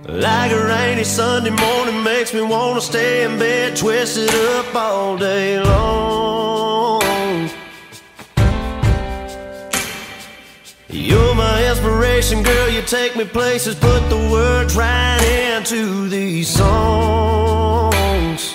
Like a rainy Sunday morning makes me wanna stay in bed, twisted up all day long. You're my inspiration, girl, you take me places, put the words right into these songs.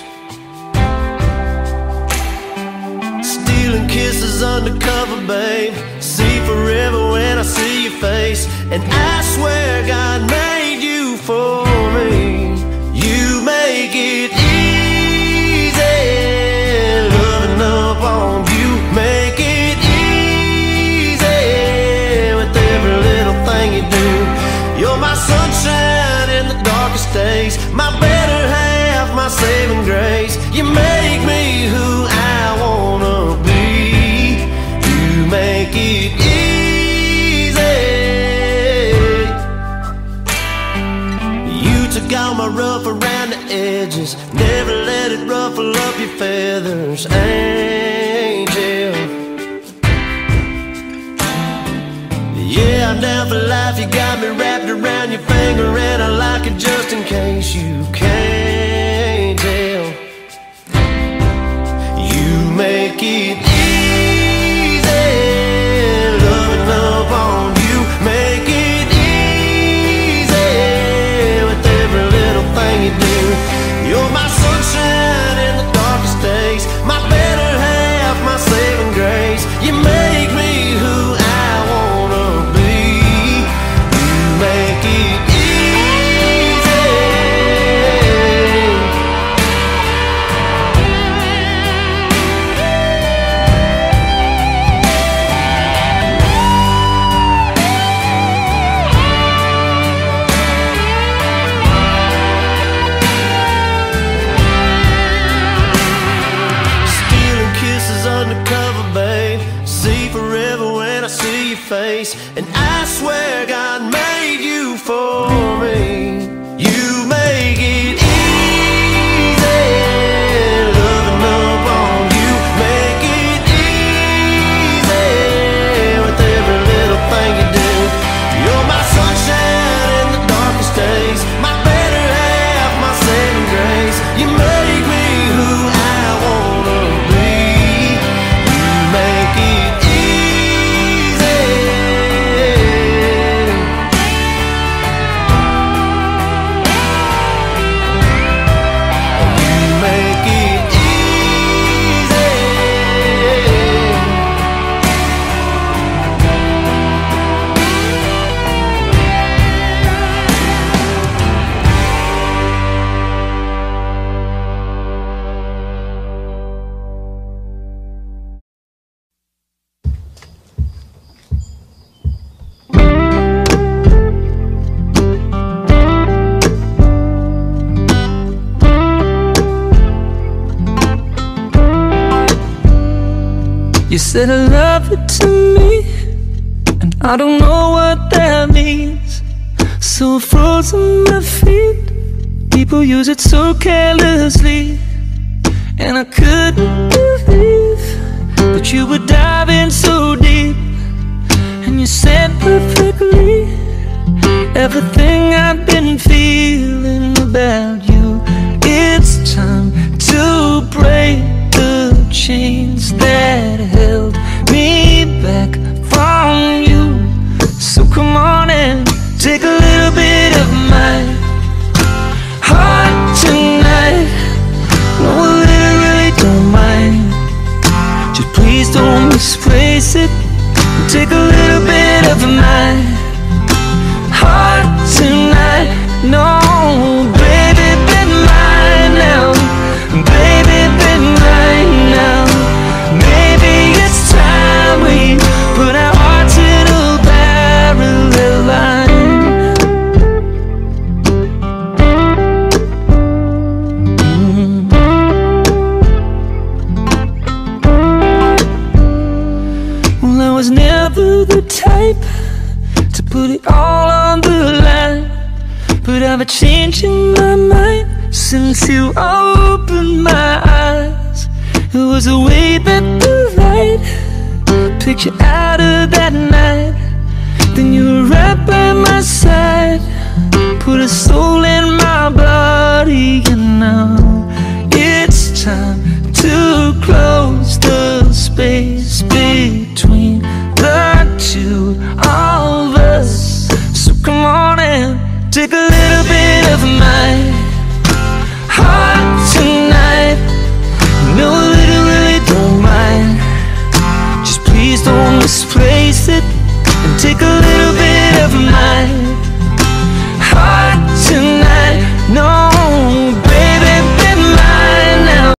Stealing kisses undercover, babe, see forever when I see your face. And I swear God made you for me. You make it easy, loving up on you. Make it easy with every little thing you do. You're my sunshine in the darkest days, my better half, my saving grace. You make me who I wanna be. You make it easy. You took all my rough around the edges, never let it ruffle up your feathers, angel. Yeah, I'm down for life, you got me wrapped around your finger, and I like it just in case you can't tell. You make it easy, loving up on you. Make it easy with every little thing you do. You're my sunshine in the darkest days, my better half, my saving grace. You make me who I wanna be. You make it easy. Stealing kisses undercover, babe, see forever when I see your face. And I swear God made you for me. You make it easy, loving up on you. Make it easy with every little thing you do. You're my sunshine in the darkest days, my better half, my saving grace. You make me who I wanna be. You make it easy. You make it easy. You said I love it to me, and I don't know what that means. So I froze on my feet. People use it so carelessly, and I couldn't believe that you were diving so deep. And you said perfectly everything I've been feeling about you. It's time to break the chains that held me back from you. So come on and take a little bit of my heart tonight. No, I really don't mind. Just please don't misplace it. Take a little bit of my heart tonight. No, baby, be mine now. Baby, be mine now. Maybe it's time we put our hearts in a parallel line. Well, I was never the type to put it all on the line, but I've been changing my mind since you opened my eyes. It was the way that the light picked you out of that night. Then you were right by my side, put a soul sit